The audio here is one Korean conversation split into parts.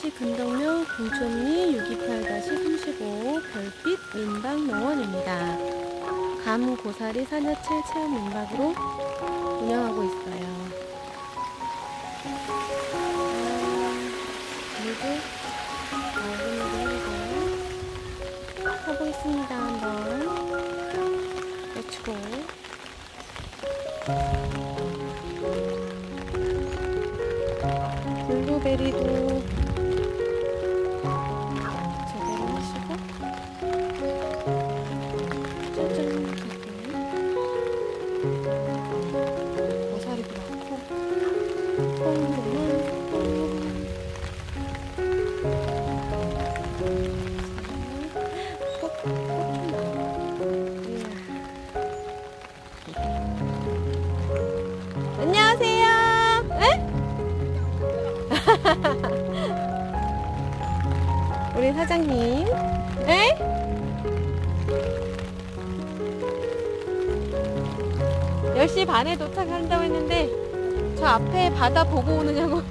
서울시 근덕면 금촌리 628-35 별빛 민박농원입니다. 감고사리 사녀칠 체험 민박으로 운영하고 있어요. 물도 맑은 물도 흐르고 가보겠습니다. 한번 렛츠고. 블루베리도 제대로 하시고 짜잔 고사리도 많고 콩고는 안녕하세요. 에? 우리 사장님, 에? 10시 반에 도착한다고 했는데 저 앞에 바다 보고 오느냐고.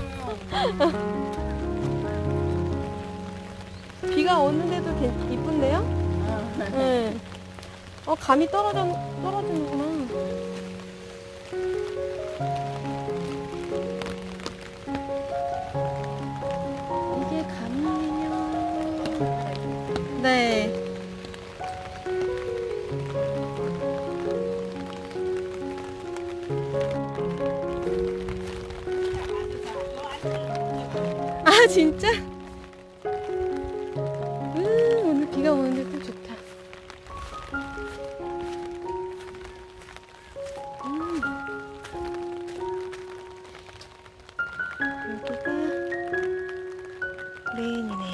비가 오는데도 이쁜데요? 네. 감이 떨어지는구나. 이게 감이에요. 네. 아, 진짜? 오늘 비가 오는데 또 좋다. 여기가 레인이네.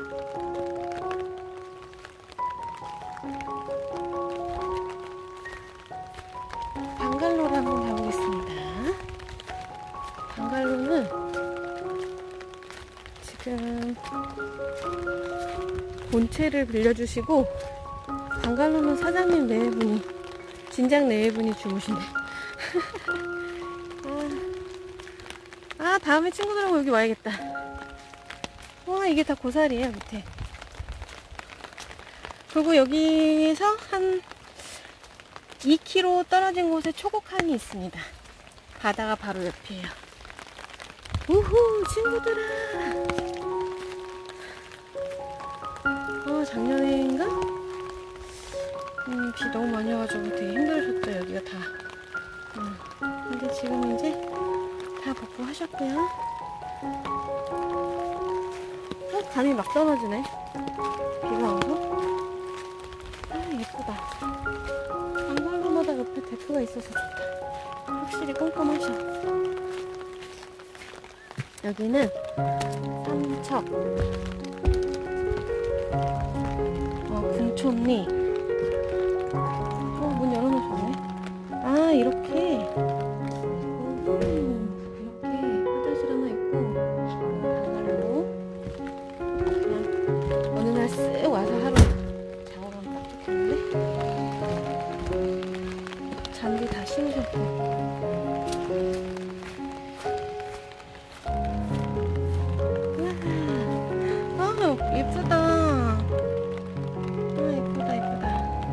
방갈로를 한번 가보겠습니다. 방갈로는 지금 본체를 빌려주시고, 방갈로는 사장님 네분이, 진작 네분이 주무시네. 다음에 친구들하고 여기 와야겠다. 와, 이게 다 고사리예요, 밑에. 그리고 여기서 한 2km 떨어진 곳에 초곡항이 있습니다. 바다가 바로 옆이에요. 우후, 친구들아. 작년에인가? 비 너무 많이 와가지고 되게 힘들으셨죠, 여기가 다. 근데 지금 이제 다 복구하셨고요. 감이 막 떨어지네. 비가 와서. 예쁘다. 방갈로마다 옆에 데크가 있어서 좋다. 확실히 꼼꼼하셔. 여기는 삼척 금촌리. 문 열어놓으셨네. 이렇게 화장실 하나 있고, 방갈로 그냥 어느 날 쓱 와서 하루 작업하면 딱 좋겠는데. 잔디 다 씌우셨고. 예쁘다. 예쁘다.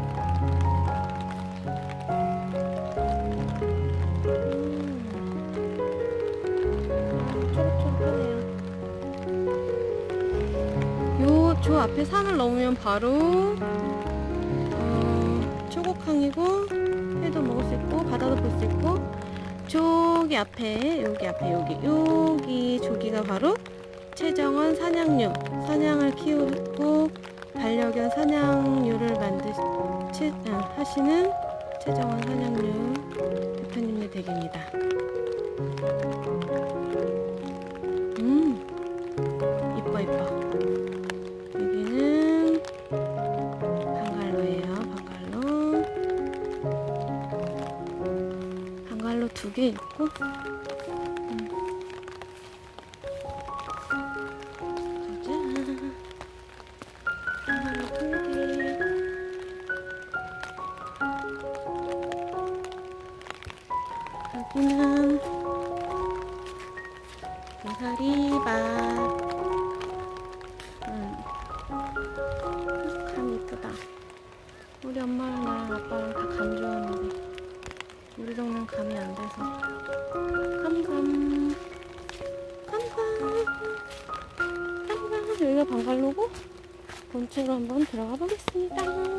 초록초록하네요. 저 앞에 산을 넘으면 바로 초곡항이고, 회도 먹을 수 있고, 바다도 볼 수 있고, 저기 앞에, 여기 저기가 바로 최정원 사냥류, 사냥을 키우고 반려견 사냥류를 하시는 최정원 사냥류 대표님의 댁입니다. 이뻐. 여기는 방갈로예요. 방갈로 2개 있고, 여기는 고사리밭. 우리 엄마랑 나랑 아빠랑 다 감 좋아하는데 우리 동네는 감이 안 돼서. 감감. 여기가 방갈로고 본체로 한번 들어가 보겠습니다.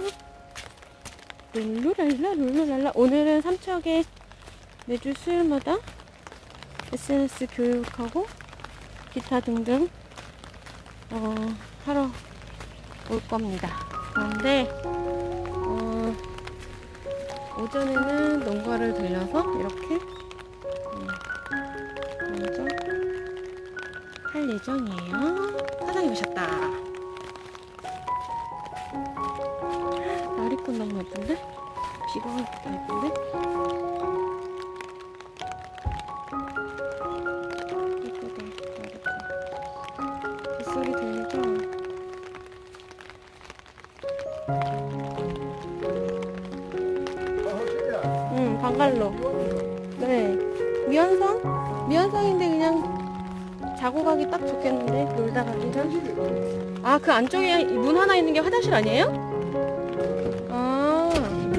룰루랄라 룰루랄라. 오늘은 삼척에 매주 수요일마다 SNS 교육하고 기타 등등 하러 올 겁니다. 그런데 오전에는 농가를 들려서 이렇게 먼저 할 예정이에요. 사장님 오셨다. 나리꽃 너무 예쁜데? 비가 오니까 예쁜데? 예쁘다. 나리꽃. 빗소리 들리죠? 응, 방갈로. 네. 미연성인데 그냥 자고 가기 딱 좋겠는데, 놀다 가기는. 아, 그 안쪽에 문 하나 있는 게 화장실 아니에요? 아.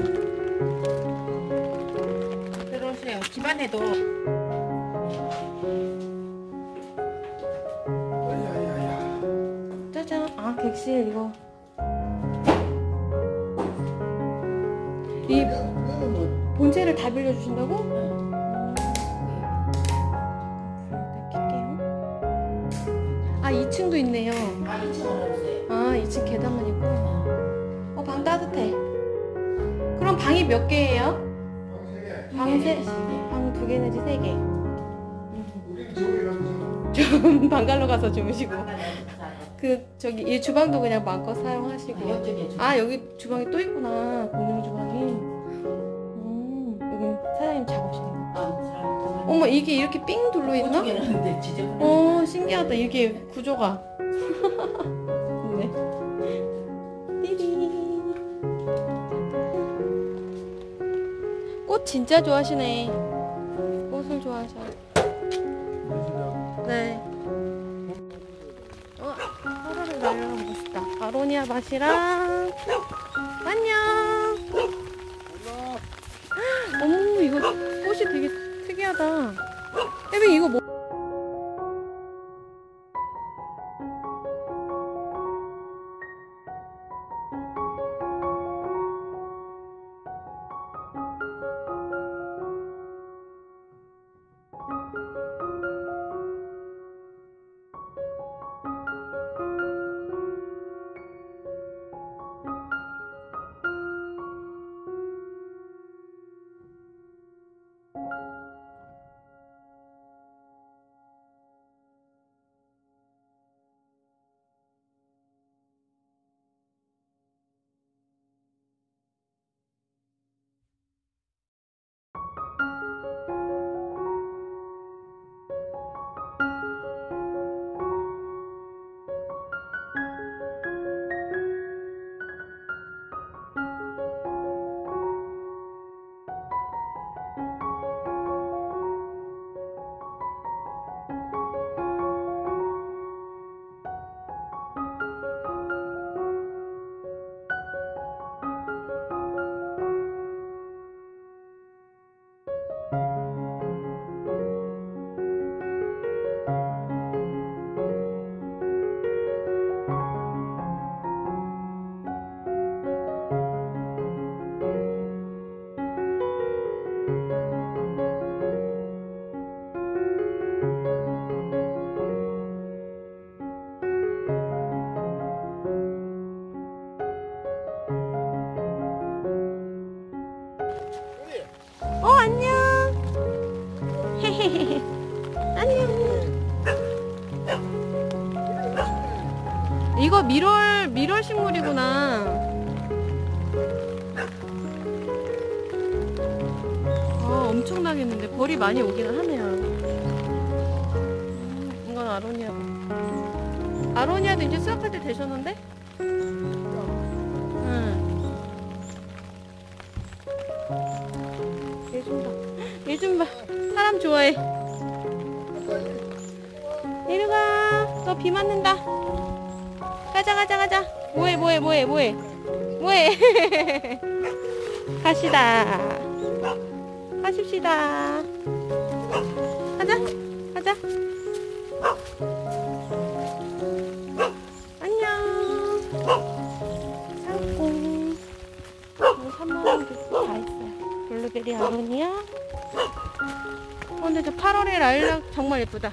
들어오세요. 집안에도. 짜잔. 아, 객실 이거. 이 본체를 다 빌려주신다고? 아, 2층도 있네요. 아, 2층은 없어요. 아, 2층 계단만 있구나. 방 따뜻해. 그럼 방이 몇 개예요? 방 2개 내지 3개. 좀 방갈로 가서 주무시고. 저기 이 주방도 그냥 마음껏 사용하시고. 아, 여기 주방이 또 있구나. 공용 주방이. 여기 사장님 작업실인가? 어머, 이게 이렇게 삥 둘러 있나? 신기하다. 이게 구조가. 네. 띠리. 꽃 진짜 좋아하시네. 꽃을 좋아하셔. 네. 서로를 날려보고 싶다. 아로니아 밭이랑. 안녕. 어머, 이거 꽃이 되게 특이하다. 혜빈 이거 뭐? 안녕. 안녕. 이거 밀월 식물이구나. 엄청나겠는데 벌이 많이 오기는 하네요. 이건 아로니아. 아로니아도 이제 수확할 때 되셨는데? 얘 좀 봐. 사람 좋아해. 이리 가. 너 비 맞는다. 가자. 뭐해. 가시다. 가십시다. 가자. 가자. 안녕. 살공. 여기 3만원 다 있어요. 블루베리 아로니아. 근데 저 8월에 라일락 정말 예쁘다.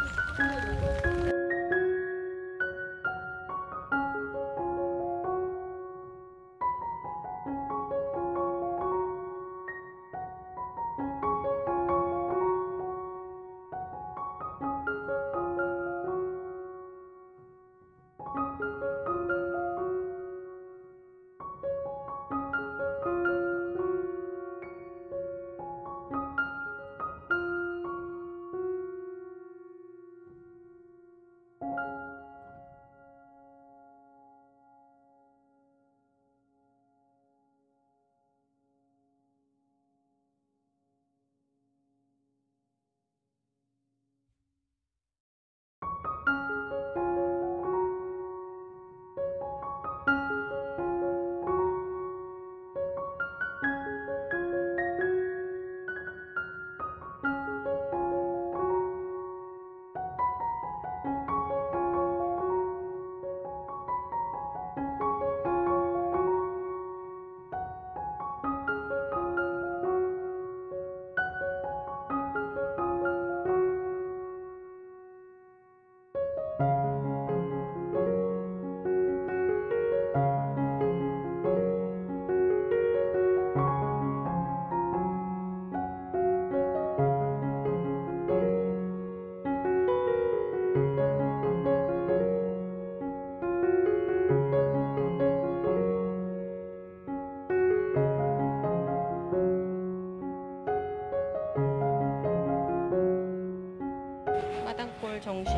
마당골 정식.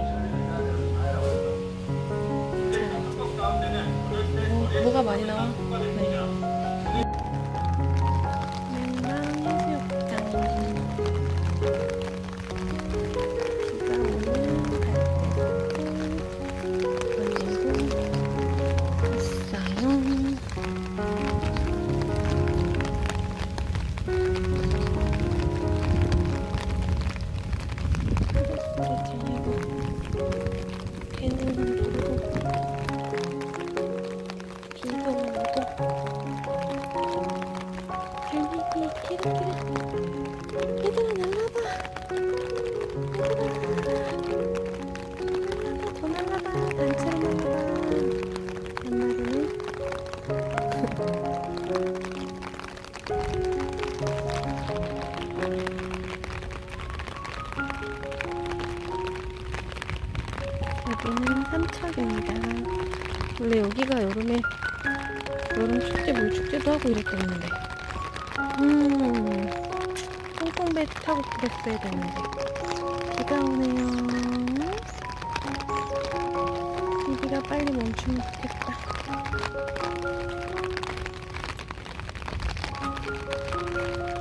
뭐가 많이 나와? 네. 맨방 해수욕장. 비가 오는 갈대밭 걸리고 왔어요. 얘들아 날라봐. 더 날라봐. 단체로 날라봐. 한 마리는 여기는 삼척입니다. 원래 여기가 여름에 여름 축제 물축제도 하고 이랬었는데 뽕뽕배 타고 그랬어야 되는데 비가 오네요. 이 비가 빨리 멈추면 좋겠다.